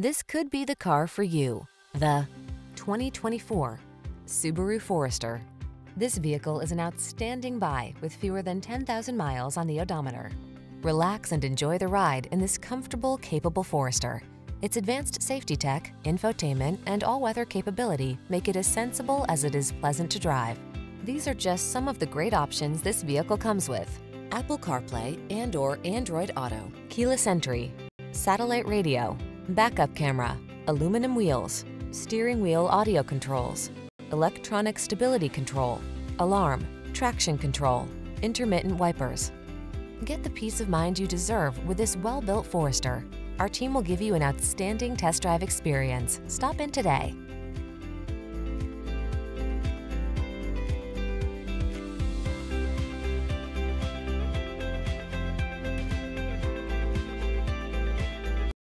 This could be the car for you. The 2024 Subaru Forester. This vehicle is an outstanding buy with fewer than 10,000 miles on the odometer. Relax and enjoy the ride in this comfortable, capable Forester. Its advanced safety tech, infotainment, and all-weather capability make it as sensible as it is pleasant to drive. These are just some of the great options this vehicle comes with: Apple CarPlay and/or Android Auto, keyless entry, satellite radio, backup camera, aluminum wheels, steering wheel audio controls, electronic stability control, alarm, traction control, intermittent wipers. Get the peace of mind you deserve with this well-built Forester. Our team will give you an outstanding test drive experience. Stop in today.